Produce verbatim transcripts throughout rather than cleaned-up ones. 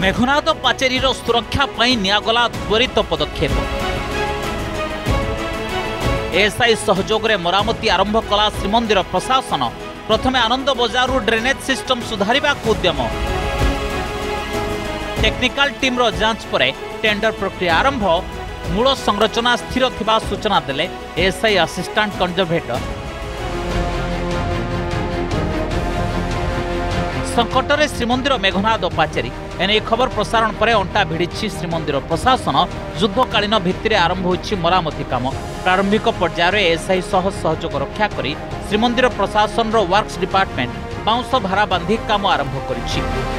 मेघनाद पाचेरी सुरक्षा पई नियागला त्वरित पदक्षेप। एएसआई सहयोग रे मरामती आरंभ कला श्रीमंदिर प्रशासन। प्रथमे आनंद बजारु ड्रेनेज सिस्टम सुधारिबा उद्यम। टेक्निकल टीम रो जांच परे टेंडर प्रक्रिया आरंभ। मूल संरचना स्थिर थिबा सूचना देले एएसआई असिस्टेंट कंजर्वेटर। संकटरे श्रीमंदिर मेघनाद पाचेरी एने खबर प्रसारण पर अंटा भिड़ी श्रीमंदिर प्रशासन। युद्धकालीन भित्ति आरंभ होछि मरामती काम। प्रारंभिक पर्यायर एएसआई सह सहयोग रक्षा करी श्रीमंदिर प्रशासन रो वर्क्स डिपार्टमेंट बाउंस भारा बांधी काम आरंभ करिछि।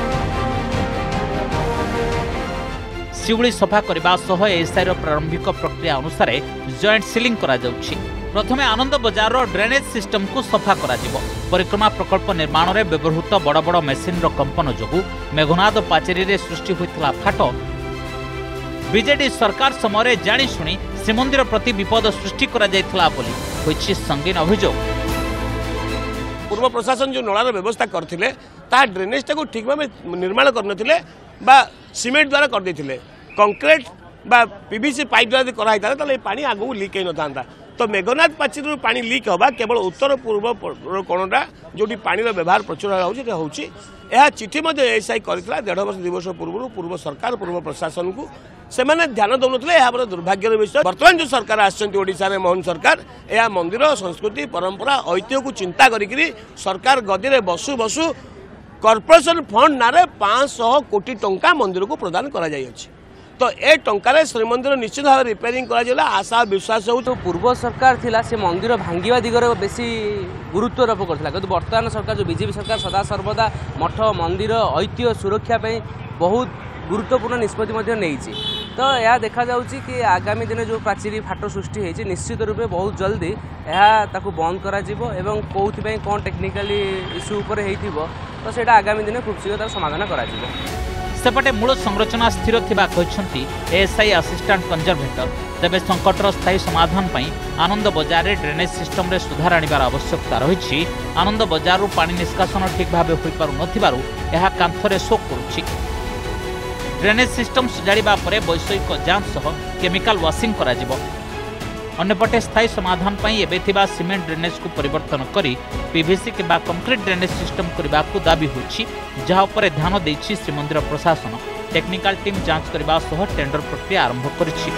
शिउली सफा करबा सह एएसआई रो प्रारंभिक प्रक्रिया अनुसार जॉइंट सीलिंग करा जाउछि। प्रथमे आनंद बजार रो ड्रेनेज सिस्टम को सफा करा जिवो। परिक्रमा प्रकल्प निर्माण रे व्यवहृत बड़ बड़ मेसिन रो कंपन जोगु मेघनाद पाचेरी रे सृष्टि होइतला फाट। बीजेडी सरकार समय जानी शुणी श्रीमंदिर प्रति विपद सृष्टि करा जायतला बोली होइछि संगीन अभियोग। पूर्व प्रशासन जो नलार व्यवस्था करथिले ता ड्रेनेज टाको ठीक भाबे निर्माण करनथिले बा सीमेंट द्वारा कर देथिले। कंक्रीट बा पीवीसी पाइप द्वारा कराइता ताले पानी आगु लीक हो नथांता। तो मेघनाद पाचेरी पानी लीक होबा केवल उत्तर पूर्व कोणटा जोटी पानी व्यवहार प्रचुर होउछि। यह चिठी एएसआई करथिला डेढ़ वर्ष दुई वर्ष पूर्व पूर्व सरकार पूर्व प्रशासन को सेमाने ध्यान दौनथिले। यह दुर्भाग्यर विषय। वर्तमान जो सरकार आछंती ओडिसा रे मोहन सरकार यह मंदिर संस्कृति परंपरा ऐतिह्य को चिंता करिकरी सरकार गदी रे बसु बसु कॉर्पोरेशन फंड नारे पाँच सौ कोटी टंका मंदिर को प्रदान करा जाय अछि। तो ए टंकार श्रीमंदिर निश्चित भाव रिपेयरिंग करा आशा विश्वास हो। तो पूर्व सरकार थिला से मंदिर भांगिबा दिगरे बेसी गुरुत्व आरोप करथिला किंतु वर्तमान सरकार जो बीजेपी सरकार सदा सर्वदा मठ मंदिर ऐतिह्य सुरक्षा पे बहुत गुरुत्वपूर्ण निष्पत्ति मध्ये नेइछि। तो यह देखा जाउछि कि आगामी दिन जो प्राचीरी फाट सृष्टि होइछि निश्चित रूपे बहुत जल्दी यह ताकू बंद करा जिवो एवं कोउथि पय कोन टेक्निकली इश्यू ऊपर हेइथिबो तो सेटा आगामी दिन खूब शीघ्र समाधान करा जिवो। सेपटे मूल संरचना स्थिर थिबा कहछंती एएसआई असिस्टेंट कंजर्वेटर। तेबे संकटर स्थायी समाधान पई आनंद बजार रे ड्रेनेज सिस्टम रे सुधार आनिबार आवश्यकता रहिछि। आनंद बजार रु पानी निष्कासन ठीक भाबे होई पारु नथिबारु एहा कांथरे शोक करूछि। ड्रेनेज सिस्टम सुजाड़िबा परे वैषयिक जांच सह केमिकल वाशिंग करा जिवो। अन्यपटे स्थायी समाधान पई एबे थिबा सीमेंट ड्रेनेज को परिवर्तन करी पीवीसी किबा कंक्रीट ड्रेनेज सिस्टम करबा को दाबी होछि, जहा ऊपर ध्यान देछि श्रीमंदिर प्रशासन। टेक्निकल टीम जांच करबा सह टेंडर प्रक्रिया आरंभ करिछि।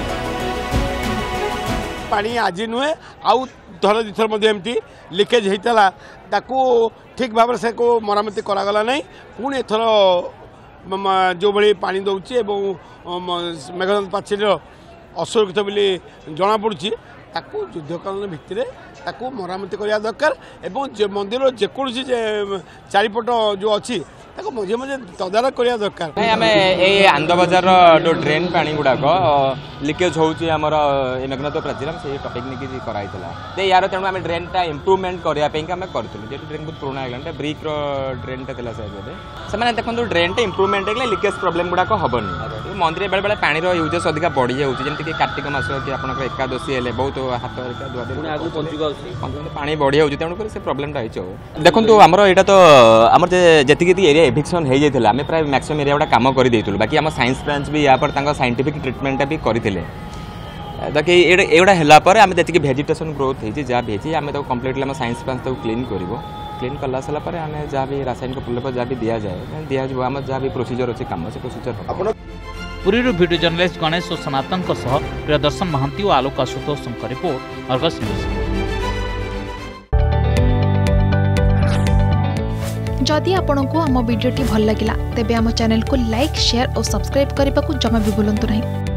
पानी आज नुहे आउ थर दिथर मध्ये एमती लीकेज हेतला ताकू ठीक भाबरे से को मरामती करा गला नै। पुणी एथर जो भली पानी दउछि एवं मेघनाद पाचेरी असुरक्षित बोली जना पड़ुछि ताकू युद्धकालीन भित्तिरे ताकू मरामती करिया दरकार एवं जे मंदिर जेकोसी जे चारिपट जो अच्छी ताकू मझे मझे तदारक करिया दरकार। नहीं आम ये आनंद बजार जो ड्रेन पानी गुड़ाक लिकेज होउछि हमर मेघनाद पाचेरी से टॉपिक नहीं कराइला तो यार तेणु आम ड्रेनटा इम्प्रूवमेंट करने आम करूँ जेहतु ड्रेन बहुत पुराना है ब्रिक ड्रेनटा था से देखो ड्रेनटा इम्प्रूवमेंट है लिकेज प्रोब्लेम गुड़ाक हेनी। मंदिर बेले बेले पानी यूजेस अधिक बढ़ी जाऊँगी जमीन कार्तिक मास कि आप एकादशी है बहुत हाथ पानी बढ़ी जाऊँगी तेणुक से प्रोब्लेमटा हो। देखो आमर यहाँ तो आम जी एरिया एभिक्शन हो जाता आम प्राय मैक्सिमम एरिया गुड़ा कम कर बाकी आम साइंस ब्रांच भी या साइंटिफिक ट्रिटमेंट भी करते बाकी एगुड़ा है आम जी भेजिटेसन ग्रोथ होती जहाँ भी आम कम्प्लीटली आम साइंस ब्रांच क्लीन कर क्लीन कला सारा पर आम जहाँ भी रासायनिक प्रलेप जहाँ भी दि जाए दिज्व आम जहाँ भी प्रोसीजर अच्छे कम से procedure. Puri video journalist Ganesh और सनातन प्रियदर्शन महांती और Alok Ashutosh report Argus news. जदि आपंक आम भिडी भल लगा तेब आम चैनल को लाइक शेयर और सब्सक्राइब करने को जमा भी भूलु नहीं।